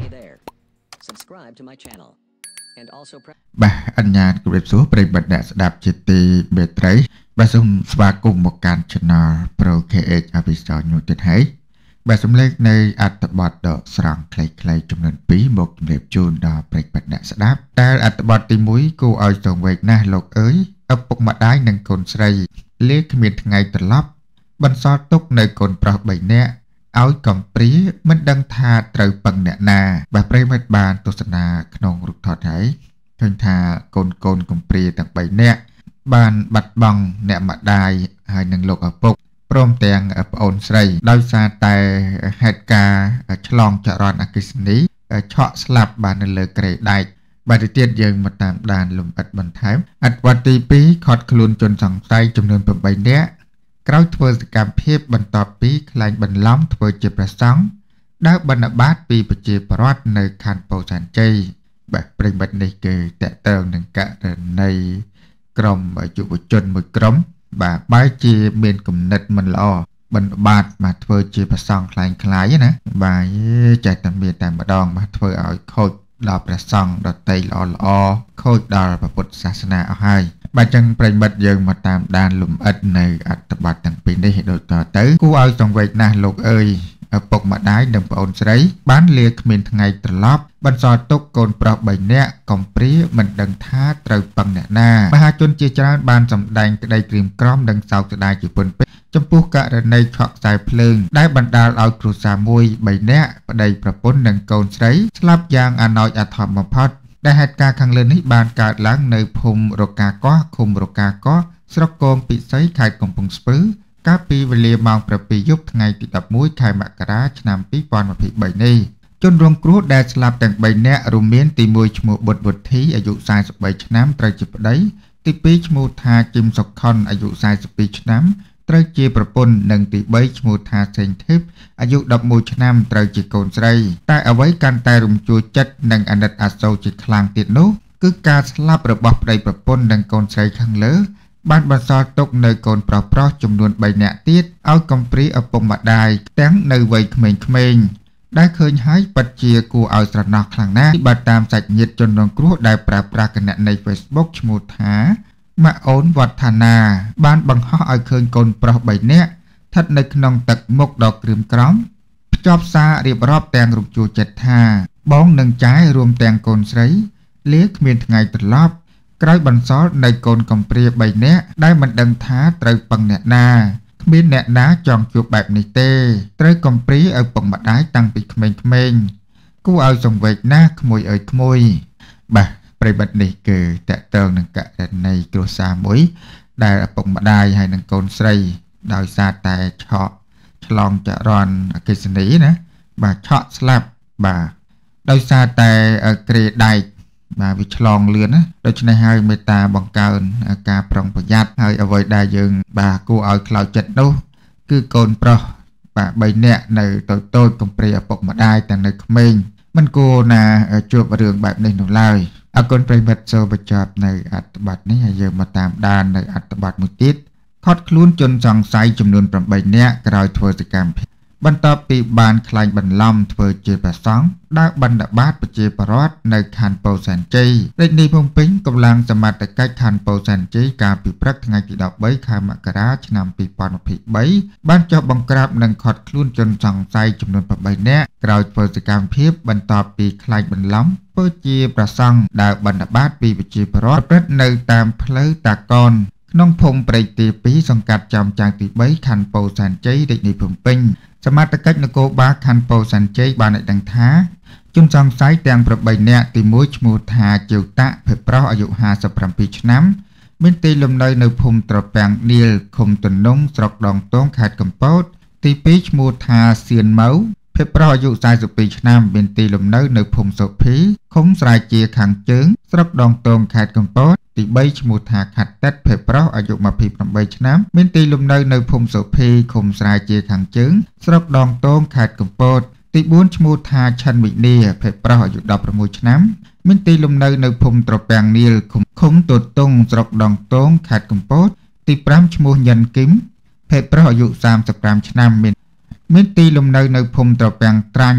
bà anh nhà của đẹp số bày bật đã đạp chết tì bề thấy bà xung xóa cùng một can channel pro KH ở Phsar nhu tiết hãy bà xung lên này át bọt đỏ sẵn clay trong lần bí một đẹp chôn đỏ bày bật đã đạp ta át bọt tì mũi cô ơi tổng vệ na lộc ơi ấp bụng mặt đáy nâng cồn srei liếc miệt ngày tờ lóc bắn xót túc nơi cồn pro bảy nẹ áo cầm prí mình đăng tha trời bằng nẹ nà bà prey mệt bàn tô sân nà nông rụt thọt hãy thân thà cồn cầm prí tặng bảy nẹ bàn bạch bằng nẹ mặt đài hai nâng lục ở phục prom tèng ở ổn srei đôi xa tay hẹt ca chlong chợ ròn akisni chọ slap bàn lời kể đại bà đi tiết dừng một tạm đàn lùm ạch bằng thái ạch vật tí bí khót khluôn chôn sòng tay trong nương phẩm bày nẹ Krau thua cảm phép bằng tọp bí khlánh bằng lóng thua chìa bà sóng đã bằng ở bát bí bà chìa bà rót nơi khăn bầu sản chây bà bình bật này kề tẹ tờn nâng cả này crom ở chủ bộ chân một crom bà bái chìa bên cùng nịch mình lo bằng bát mà thua chìa bà sóng khlánh khláy nè bà chạy tầm miền tạm bà đòn bà thua ở khôi đọc bà sóng đọc tay lo khôi đọc bà bột xa xa ở hai bà chân bình bật dừng mà tạm đàn lùm ít này ạch tập bạch tầng bình đi đổi tờ tới cú ơi trong vệt nà lục ơi ở bọc mặt đáy đừng ổn sấy bán liệt mình ngày trở lóp bắn giò túc cồn pro bảy nẹ còng prí mình đừng tha trời bằng nẹ na bà chôn chia chán ban sầm đành cái đây kìm crom đừng sau từ đài chỉ quân pít trong buộc cả đời này chọn dài phơi đáy bàn đào ao cừu xà môi bảy nẹ và đây propon đừng cồn sấy slap giang an nói thọp một potได้เหตุการณ์ครั้งเล่นให้บานการล้างในภูมิโรกาก็คุมโรกาก็สระกงปิดไซไข่ของพงสปื้อกาปีเวลีมองประปียุบไงติดดับมุ้ยไข่มะกราชนำปีปอนมาผิดใบนี้จนรวมกรูดได้สลับแต่งใบเนื้อรูเมียนตีมวยชมูบทที่อายุสายสบายชน้ำไตรจิบได้ตีปีชมูทาจิมสกคอนอายุสายสปีชน้ำไตรจีประปนหนึ่งตีใบชมูทาเซนทิพอายุดับมูชน้ำไตรจีโกนไตรแต่เอาไว้การแต่รุมจูจัดหนึ่งอันดับอาโซจิคลางติดนุคือการสลับระบบใดประปนหนึ่งโกนไตรขังเลือบ้านบรรซอตกในโกนเปล่าเพราะจำนวนใบเนื้อติดเอากำปรีเอาปมบัดได้แต่งในวัยเขมงได้เคยให้ปัจเจียกูเอาสระนอกครั้งหน้าที่บัดตามสัจยิดจนนองกรูได้ปราบปรากฏใน Facebook ชมูทามาโอนวัฒนาบ้านบังฮ่อเอาเคยโกนเปล่าใบเนื้อทัดในขนมตักมกดอกกริมกร้อมจอบซาเรียบรอบแตงรูปจูเจ็ดทาบ้องหนึ่งใจรวมแตงโกนไซเลี้ยเมียนไงตลอดใกล้บรรซอในโกนกำเปรียใบเนื้อได้มันดังท้าไตรปังเนนาเมียนเนนาจองจูแบบนิเต้ไตรกำเปรีเอาปังมาได้ตั้งปีเขมงกูเอาส่งเวกหน้าขโมยขโมยบ่ไปบัดนี้เกิดแต่เติงหนึ่งกะในกลัวซามุ้ยได้ปังมาได้ให้หนึ่งโกนไซดาวซาแต่เฉาะฉลองจะรอนกิสนีนะบ่เฉาะสลับบ่ดาวซาแต่เกรดได้บ่วิฉลองเลือนนะโดยเฉพาะให้เมตตาบังเกินการปรองประหยัดให้เอาไว้ได้ยังบ่กูเอาคลาวจัดนู้คือโกนปรบ่ใบเนี้ยในตัวโตกำเปรียปกมาได้แต่ในเขมงมันกูนะจูบเรื่องแบบนี้หนูเลยเอาคนไปบัดโซบจับในอัตบัตนี้ให้ยังมาตามด้านในอัตบัตมุติดคอดคลุ้นจนสองไซจำนวนประมาณเนี้ยกลายทัวร์สกรรมบรรทปีบานคลายบรรล่ำทัวร์เจปสองได้บรรดาบาทปเจปรอดในคันโปแซนจีในนี้พงปิ้งกำลังสมัติใกล้คันโปแซนจีการปีพรักไงกิดอกใบคามกราชนำปีปอนผิดใบบ้านเจ้าบังกราบหนึ่งคอดคลุ้นจนสองไซจำนวนประมาณเนี้ยกลายทัวร์สกรรมเพียบบรรทปีคลายบรรล่ำเพื่อเจประซังได้บรรดาบาทปีปเจปรอดประในตามเพลตากรน้องพงไปตีปีสังกัดจำจางตีใบคันโปแซนจีเด็กในผมปิ้งสมาตรกัดนโกบาคันโปสันเจบานในดังท้าจุนจองไซแตงประใบเนติมุชมูทาเจียวตะเผยเปราอายุ53 ปีชน้ำมินตีลมในภูมิตรแปงเนียลคมตุนนงสระดองต้งขาดกำปดตีปีชมูทาเซียนเมาเผยเปราอายุ40 ปีชน้ำมินตีลมในภูมิโสพีคมสายเจียขังเจิงสระดองต้งขาดกำปดตีใบชมูทาขัดเต็ดเผยเปราอายุมาพีประใบชน้ำมินตีลมในภูมิโสพีคมสายเจียขังเจิงสระดองต้งขาดกำปดตีบุญชมูทาชันวิเนียเผยเปราอายุดับประมุชน้ำมินตีลมในภูมิตรแปงเนียลคมตัวตงสระดองต้งขาดกำปดตีปรามชมูยันกิมเผยเปราอายุ30 ชน้ำมินตีลมในภูมิตรแปงตรัง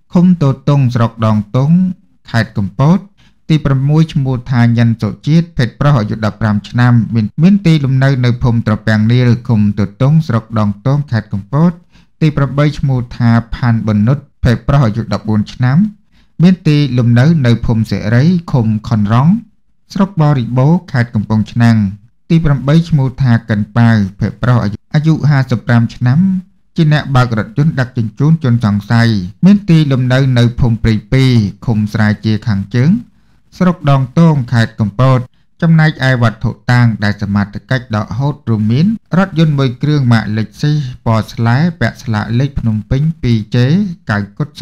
ឃុំតូតុងស្រុកដងតុងខេត្តកំពតទី6ឈ្មោះថាញ៉ាន់សុជាតិភេទប្រុសអាយុ15ឆ្នាំមានទីលំនៅនៅភូមិត្រពាំងនីលឃុំតូតុងស្រុកដងតុងខេត្តកំពតទី8ឈ្មោះថាផាន់បនុតភេទប្រុសអាយុ14ឆ្នាំមានទីលំនៅនៅភូមិសេរីឃុំខុនរងស្រុកបរិបូរខេត្តកំពង់ឆ្នាំងទី8ឈ្មោះថាកិនប៉ាវភេទប្រុសអាយុ55ឆ្នាំជាអ្នកបើករថយន្តដឹកជញ្ជូនជនសង្ស័យមានទីលំនៅនៅភូមិព្រៃ2ឃុំស្រែជាខាងជើងស្រុកដងទងខេត្តកំពតចំណែកឯវត្ថុតាងដែលសមត្ថកិច្ចដកហូតរួមមានរថយន្តមួយគ្រឿងម៉ាកលេខស៊ីពណ៌ស្លែពាក់ស្លាកលេខភ្នំពេញ 2J 9គុត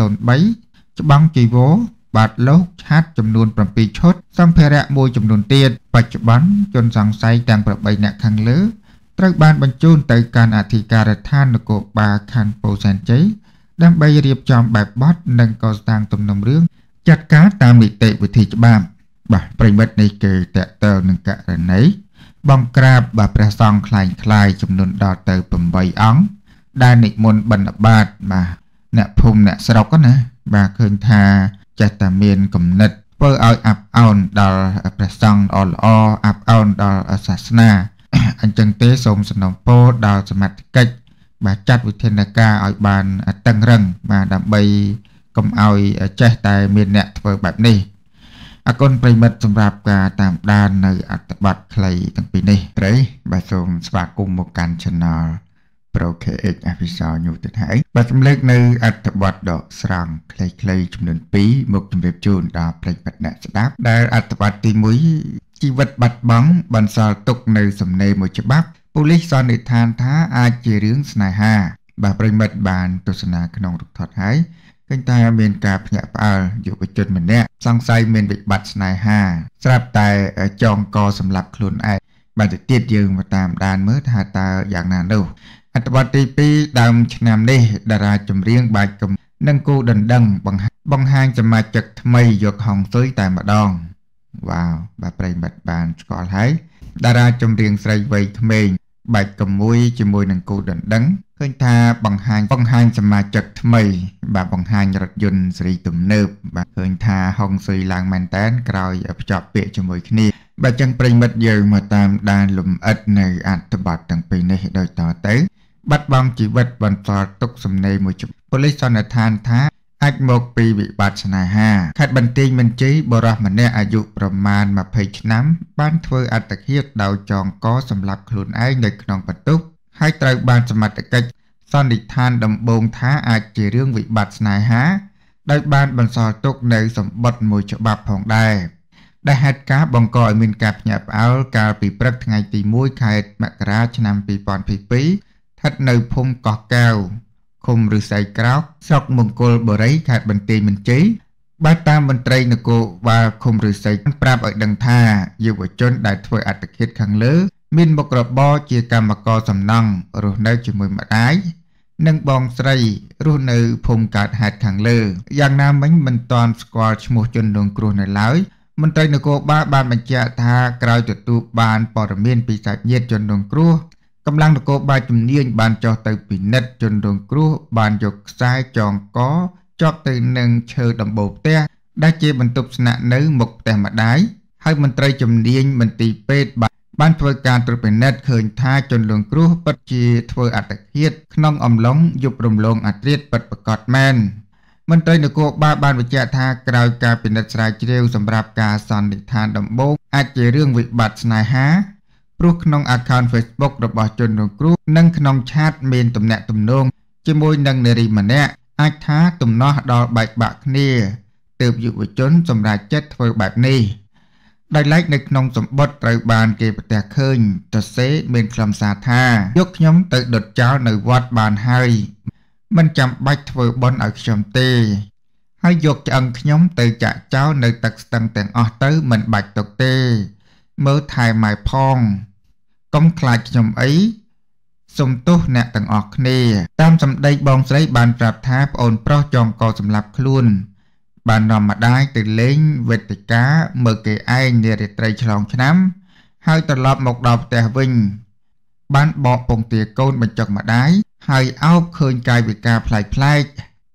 03ច្បាំងជីវរបាតលោកឆាត់ចំនួន7ឈុតសម្ភារៈមួយចំនួនទៀតបច្ចុប្បន្នជនសង្ស័យទាំង8នាក់ខាងលើត្រូវបានបញ្ជូនទៅកាន់អធិការដ្ឋាននគរបាលខណ្ឌពោធិ៍សែនជ័យដើម្បីរៀបចំបែបបទនិងកសាងទំនុំរឿងចាត់ការតាមនីតិវិធីច្បាប់បាទប្រិមិត្តនេះគឺតកតើនឹងករណីបង្ក្រាបបាទព្រះសង្ឃខ្លាយចំនួនដល់ទៅ8អង្គដែលនិមន្តបិណ្ឌបាតបាទអ្នកភូមិអ្នកស្រុកណាបាទឃើញថាចេះតែមានគំនិតធ្វើឲ្យអាប់អោនដល់ព្រះសង្ឃល្អអាប់អោនដល់សាសនាអញ្ចឹងទេសូមសំណូមពរដល់សមត្ថកិច្ចបាទចាត់វិធានការឲ្យបានតឹងរឹងបាទដើម្បីកុំឲ្យចេះតែមានអ្នកធ្វើបែបនេះអរគុណប្រិមិត្តសម្រាប់ការតាមដាននៅអត្ថបទខ្លីទាំងពីរនេះត្រីបាទសូមស្វាគមន៍មកកាន់ Channel Pro KH Phsar ញូទៅហើយបាទសម្លេចនៅអត្ថបទដកស្រង់ខ្លីៗចំនួន2មកជម្រាបជូនដល់ប្រិមិត្តអ្នកស្ដាប់ដែលអត្ថបទទី1ជីវិតបាត់បង់បន្សល់ទុកនៅសំណេរមួយច្បាប់ប៉ូលីសសន្និដ្ឋានថាអាចជារឿងស្នេហាបាទប្រិមិត្តបានទស្សនាក្នុងរូបថតហើយឃើញថាមានការភ្ញាក់ផ្អើលយុវជនម្នាក់សង្ស័យមានវិបត្តិស្នេហាស្រាប់តែចងកសម្លាប់ខ្លួនឯងបាទទៅទៀតយើងមកតាមដានមើលថាតើយ៉ាងណានោះអត្ថបទទី2ដើមឆ្នាំនេះតារាចម្រៀងបាច់កំនិងគូដណ្ដឹងបង្ហាញសមាជិកថ្មីយកហុងស៊ុយតែម្ដងវ៉ាវបាទប្រិមិត្តបានស្គាល់ហើយតារាចម្រៀងស្រីវ័យក្មេងបាច់កំមួយជាមួយនឹងគូដណ្ដឹងឃើញថាបង្ហាញសមាជិកថ្មីបាទបង្ហាញរថយន្តសេរីទំនើបបាទឃើញថាហុងស៊ុយឡើងមែនតែនក្រោយភ្ជាប់ពាក្យជាមួយគ្នាបាទចឹងប្រិមិត្តយើងមកតាមដានលំអិតនៅអត្ថបទទាំងពីរនេះដូចតទៅបាត់បង់ជីវិតបន្សល់ទុកសំណេរមួយច្បាប់ប៉ូលីសសន្និដ្ឋានថាអាចមកពីវិបត្តិស្នេហាខេត្តបន្ទាយមានជ័យបុរសម្នាក់អាយុប្រមាណ20ឆ្នាំបានធ្វើអត្តឃាតដោយចងកសម្លាប់ខ្លួនឯងនៅក្នុងបន្ទប់ហើយត្រូវបានសមត្ថកិច្ចសន្និដ្ឋានដំបូងថាអាចជារឿងវិបត្តិស្នេហាដោយបានបន្សល់ទុកនៅសម្បត្តិមួយច្បាប់ផងដែរដែលហេតុការណ៍បង្កឲ្យមានការភ្ញាក់ផ្អើលកាលពីព្រឹកថ្ងៃទី1ខែមករាឆ្នាំ2022ស្ថិតនៅភូមិកោះកែវឃុំឫស្សីក្រោកស្រុកមង្គលបុរីខេត្តបន្ទាយមានជ័យបាទតាមមន្ត្រីនគរបាលឃុំឫស្សីប្រាប់ឲ្យដឹងថាយុវជនដែលធ្វើអត្តឃាតខាងលើមានមុខរបរជាកម្មករសំណង់រស់នៅជាមួយម្ដាយនិងបងស្រីរស់នៅភូមិកើតហេតុខាងលើយ៉ាងណាមិញមិនទាន់ស្គាល់ឈ្មោះជនរងគ្រោះនៅឡើយមន្ត្រីនគរបាលបានបញ្ជាក់ថាក្រោយទទួលបានព័ត៌មានពីសាច់ញាតិជនរងគ្រោះកម្លាំងនគរបាលជំនាញបានចុះទៅពិនិត្យជនរងគ្រោះបានយកខ្សែចងកជាប់ទៅនឹងឈើដំបូលផ្ទះដែលជាបន្ទប់ស្នាក់នៅមុខផ្ទះម្ដាយហើយមន្ត្រីជំនាញមន្ទីរពេទ្យបានធ្វើការត្រួតពិនិត្យឃើញថាជនរងគ្រោះពិតជាធ្វើអត្តឃាតក្នុងអំឡុងយប់រំលងអធ្រាត្រពិតប្រាកដមែនមន្ត្រីនគរបាលបានបញ្ជាក់ថាក្រោយការពិនិត្យស្រាវជ្រាវសម្រាប់ការសន្និដ្ឋានដំបូងអាចជារឿងវិបត្តិស្នេហាព្រោះក្នុង account Facebook របស់ជនរងគ្រោះនិងក្នុងឆាតមានទំនាក់ទំនងជាមួយនឹងនារីម្នាក់អាចថាទំនាស់ដល់បែកបាក់គ្នាទើបយុវជនសម្រេចចិត្តធ្វើបែបនេះដោយឡែកនៅក្នុងសម្បត្តិត្រូវបានគេប្រទះឃើញតសេមានខ្លឹមសារថាយកខ្ញុំទៅដុតចោលនៅវត្តបានហើយមិនចាំបាច់ធ្វើបុណ្យឲ្យខ្ញុំទេហើយយកឆ្អឹងខ្ញុំទៅចាក់ចោលនៅទឹកស្ទឹងទាំងអស់ទៅមិនបាច់ទុកទេមើលថែម៉ែផងកុំខ្លាចខ្ញុំអីសុំទោសអ្នកទាំងអស់គ្នាតាមសម្ដីបងស្រីបានប្រាប់ថាប្អូនប្រុសចងកសម្លាប់ខ្លួនបាននាំម្ដាយទៅលេងវេទិកាមើលគេឯងនារាត្រីឆ្លងឆ្នាំហើយត្រឡប់មកដល់ផ្ទះវិញបានបកពងទាកូនបញ្ចុកម្ដាយហើយអោបឃើញកាយវិការប្លែក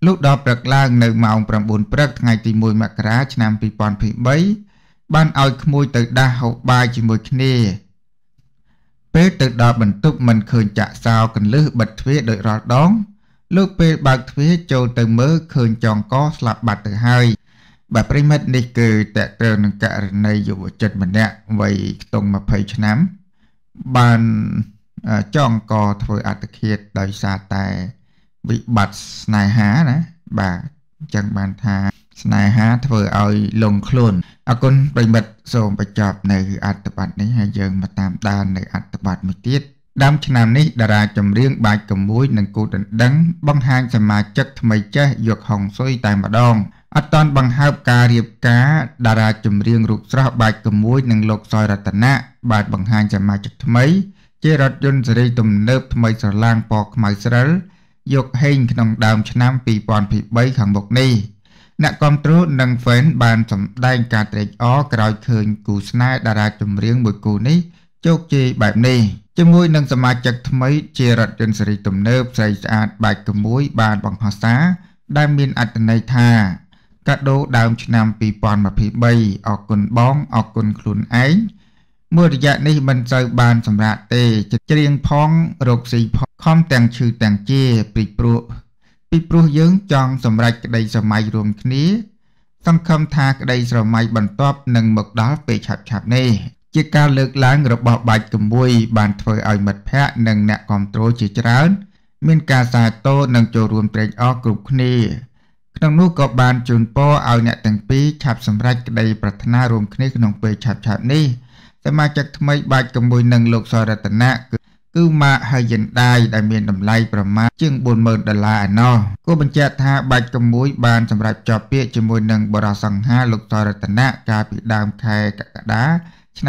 លុះដល់ព្រឹកឡើងនៅម៉ោង 9 ព្រឹកថ្ងៃទី 1 មករាឆ្នាំ 2023 បានឲ្យក្មួយទៅដាស់ហូបបាយជាមួយគ្នាពេលទៅដល់បន្ទប់មិនឃើញចាក់សោកន្លឹះបិទទ្វារដោយរាល់ដងលោកពេលបើកទ្វារចូលទៅមើលឃើញចងកស្លាប់បាត់ទៅហើយបាទប្រិមិត្តនេះគឺតកតើនឹងករណីយុវជនម្នាក់វ័យខ្ទង់ 20 ឆ្នាំបានចងកធ្វើអត្តឃាតដោយសារតែវិបត្តិស្នេហាណាបាទអញ្ចឹងបានថាស្នេហាធ្វើឲ្យលងខ្លួនអរគុណប្រិមិត្តសូមបញ្ចប់នៅអត្ថបទនេះហើយយើងមកតាមដាននៅអត្ថបទមួយទៀតដើមឆ្នាំនេះតារាចម្រៀងបាច់កមួយនិងគូដណ្ដឹងបង្ហាញសមាជិកថ្មីចេះយកហុងស៊ុយតែម្ដងអត់តាន់បង្ហើបការរៀបការតារាចម្រៀងរូបស្រស់បាច់កមួយនិងលោកសយរតនៈបានបង្ហាញសមាជិកថ្មីជារថយន្តសេរីទំនើបថ្មីស្រឡាងពណ៌ខ្មៅស្រិលយកហេងក្នុងដើមឆ្នាំ 2023 ខាងមុខនេះអ្នកគាំទ្រនិង fan បានសម្ដែងការត្រេកអរក្រោយឃើញគូស្នេហ៍តារាចម្រៀងមួយគូនេះជោគជ័យបែបនេះជាមួយនឹងសមាជិកថ្មីជារថយន្តសេរីទំនើបស្រីស្អាតបាច់កមួយបានបង្ហោះសារដែលមានអត្ថន័យថាកាដូដើមឆ្នាំ 2023 អរគុណបងអរគុណខ្លួនឯងមួយរយៈនេះមិនសូវបានសម្រាប់ទេច្រៀងផងរកស៊ីផងខំទាំងឈឺទាំងជាពីព្រោះយើងចង់សម្រេចក្តីស្រមៃរួមគ្នាសង្ឃឹមថាក្តីស្រមៃបន្ទាប់នឹងមកដល់ពេលឆាប់ៗនេះជាការលើកឡើងរបស់បាច់កមួយបានធ្វើឲ្យមិត្តភ័ក្តិនិងអ្នកគាំទ្រជាច្រើនមានការសាទរនិងចូលរួមត្រេកអរគ្រប់គ្នាក្នុងនោះក៏បានជូនពរឲ្យអ្នកទាំងពីរឆាប់សម្រេចក្តីប្រាថ្នារួមគ្នាក្នុងពេលឆាប់ៗនេះសមាជិកថ្មីបាច់កមួយនិងលោកសរតនៈគឺម៉ាកហើយយិនដៃដែលមានតម្លៃប្រមាណជាង $40,000 ឯណោះគួរបញ្ជាក់ថាបាច់កមួយបានសម្រេចជាប់ពាក្យជាមួយនឹងបរិសង្ហាលោកសរតនៈកាលពីដើមខែកក្កដាឆ្នាំ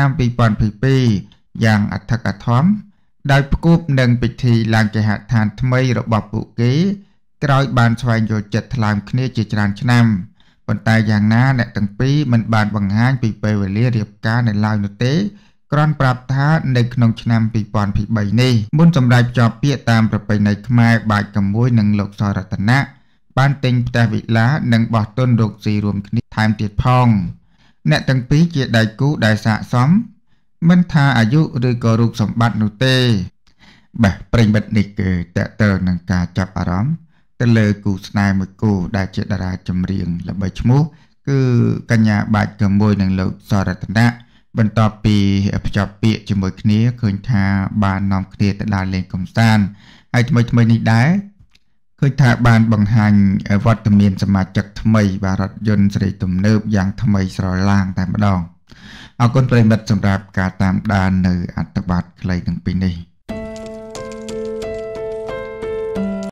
2022 យ៉ាងអធិកអធមដោយផ្គូបនឹងពិធីឡើងគេហដ្ឋានថ្មីរបស់ពួកគេក្រោយបានស្វែងយល់ចិត្តថ្លើមគ្នាជាច្រើនឆ្នាំប៉ុន្តែយ៉ាងណាអ្នកទាំងពីរមិនបានបង្ហាញពីពេលវេលារៀបការនៅឡើយនោះទេគ្រាន់ប្រាប់ថានៅក្នុងឆ្នាំ 2023 នេះមុនសម្រាប់ជាប់ពាក្យតាមប្រពៃណីខ្មែរបាច់កមួយនិងលោកសរតនៈបានទិញផ្ទះវិឡានិងបោះទុនរកស៊ីរួមគ្នាថែមទៀតផងអ្នកទាំងពីរជាដៃគូដែលស័ក្តិសមមិនថាអាយុឬក៏រូបសម្បត្តិនោះទេបាទប្រិមិត្តនេះគឺតកតើនឹងការចាប់អារម្មណ៍ទៅលើគូស្នេហ៍មួយគូដែលជាតារាចម្រៀងល្បីឈ្មោះគឺកញ្ញាបាច់កមួយនិងលោកសរតនៈបន្ទាប់ពីភ្ជាប់ពាក្យជាមួយគ្នាឃើញថាបាននាំគ្នាទៅដើរលេងកម្សាន្តហើយថ្មីនេះដែរឃើញថាបានបង្ហាញវត្តមានសមាជិកថ្មីបាទរថយន្តសេរីទំនើបយ៉ាងថ្មីស្រឡាងតែម្ដងអរគុណប្រិមិត្តសម្រាប់ការតាមដាននៅអត្ថបទខ្លីទាំងពីរនេះ